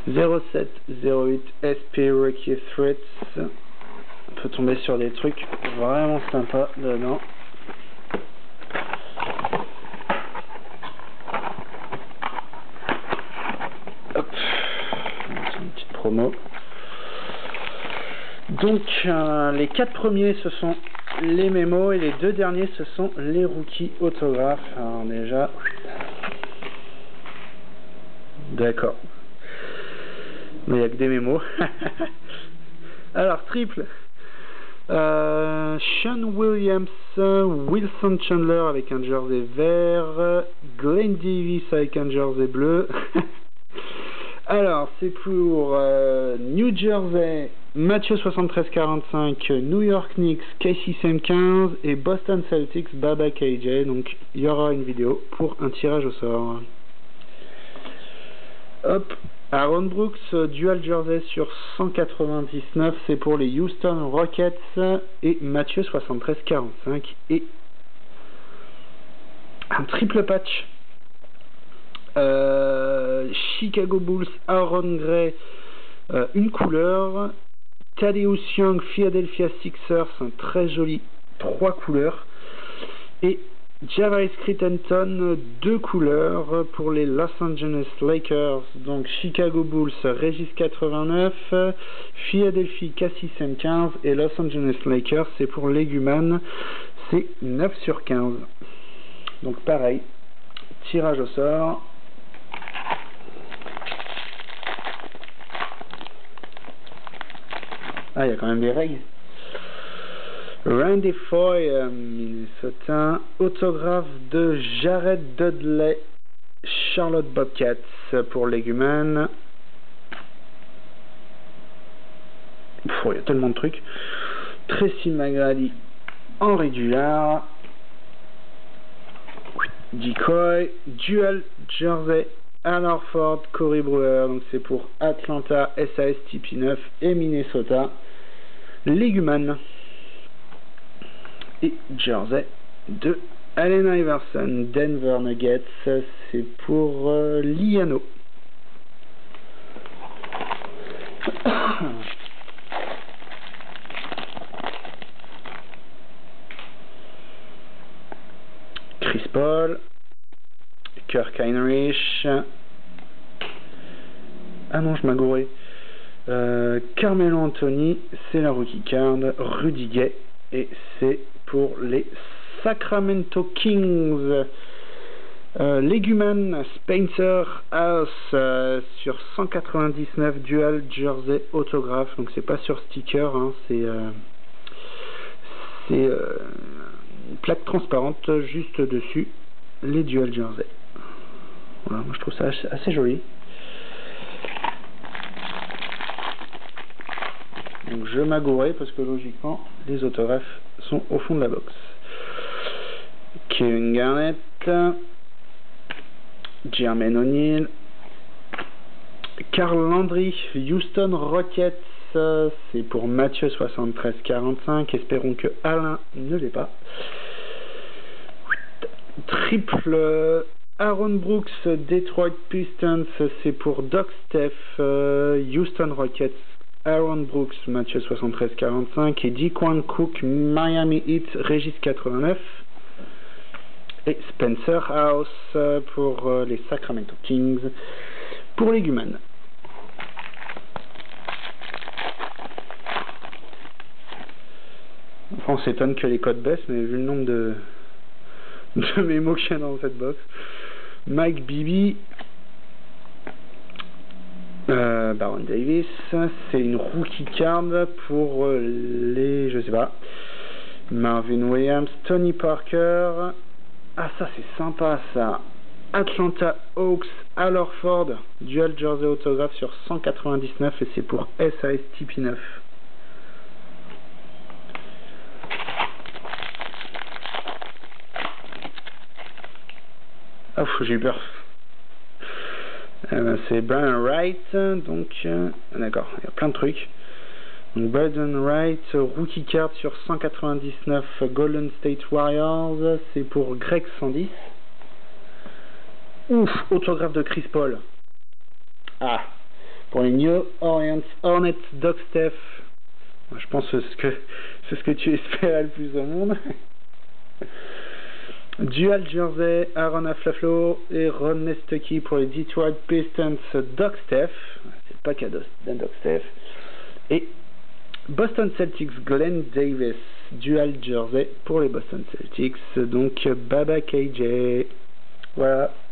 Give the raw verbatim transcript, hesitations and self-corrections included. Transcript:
zéro sept zéro huit S P Rookie Threats. On peut tomber sur des trucs vraiment sympas dedans. Hop, une petite promo. Donc euh, les quatre premiers ce sont les mémos et les deux derniers ce sont les rookies autographes. Alors déjà, d'accord, mais il n'y a que des mémos. Alors triple, euh, Sean Williams, Wilson Chandler avec un jersey vert, Glenn Davis avec un jersey bleu. Alors c'est pour euh, New Jersey, Mathieu soixante-treize quarante-cinq, New York Knicks, Casey Sam quinze et Boston Celtics, Baba K J. Donc il y aura une vidéo pour un tirage au sort. Hop, Aaron Brooks, dual jersey sur cent quatre-vingt-dix-neuf, c'est pour les Houston Rockets et Mathieu soixante-treize quarante-cinq. Et un triple patch. Euh, Chicago Bulls, Aaron Gray, euh, une couleur. Thaddeus Young, Philadelphia Sixers, un très joli trois couleurs. Et Javaris Crittenton, deux couleurs pour les Los Angeles Lakers. Donc Chicago Bulls, Régis quatre-vingt-neuf, Philadelphie Cassis M quinze et Los Angeles Lakers, c'est pour Leguman, c'est neuf sur quinze. Donc pareil, tirage au sort. Ah, il y a quand même des règles. Randy Foy, euh, Minnesota, autographe de Jared Dudley, Charlotte Bobcats pour Leguman. Il y a tellement de trucs. Tracy McGrady en régulier. Decoy, Dual Jersey, Al Horford, Corey Brewer, donc c'est pour Atlanta, S A S T P neuf et Minnesota. Leguman et Jersey de Allen Iverson, Denver Nuggets, c'est pour euh, Liano. Chris Paul, Kirk Heinrich, ah non je m'agourais, euh, Carmelo Anthony, c'est la rookie card, Rudy Gay, et c'est pour les Sacramento Kings. euh, Leguman, Spencer House euh, sur cent quatre-vingt-dix-neuf dual jersey autographe, donc c'est pas sur sticker, hein, c'est euh, c'est euh, une plaque transparente juste dessus les dual jersey. Voilà, moi je trouve ça assez, assez joli. Donc je m'agourais parce que logiquement les autographes sont au fond de la box. Kevin Garnett, Jermaine O'Neal, Carl Landry, Houston Rockets, c'est pour Mathieu soixante-treize quarante-cinq, espérons que Alain ne l'est pas. Triple Aaron Brooks, Detroit Pistons, c'est pour Doc Steph, euh, Houston Rockets, Aaron Brooks, Mathieu soixante-treize quarante-cinq et Dequan Cook, Miami Heat, Régis quatre-vingt-neuf et Spencer House pour euh, les Sacramento Kings pour Leguman. Enfin, on s'étonne que les codes baissent, mais vu le nombre de, de mémos qu'il y a dans cette box. Mike Bibby, euh, Baron Davis, c'est une rookie card pour les, je sais pas, Marvin Williams, Tony Parker. Ah ça c'est sympa ça. Atlanta Hawks, Al Horford, dual jersey autographe sur cent quatre-vingt-dix-neuf et c'est pour S A S T P neuf. Oh, j'ai eu peur. Euh, c'est Brian Wright, donc euh, d'accord, il y a plein de trucs. Donc Brian Wright, rookie card sur cent quatre-vingt-dix-neuf Golden State Warriors, c'est pour Greg cent dix. Ouf, autographe de Chris Paul. Ah, Pour les New Orleans Hornets, Doc Steph. Je pense que c'est ce que, c'est ce que tu espérais le plus au monde. Dual Jersey, Aaron Aflaflo et Ron Nestucky pour les Detroit Pistons, Doc Steph. C'est pas cadeau d'un Doc Steph. Et Boston Celtics, Glenn Davis, Dual Jersey pour les Boston Celtics. Donc Baba K J. Voilà.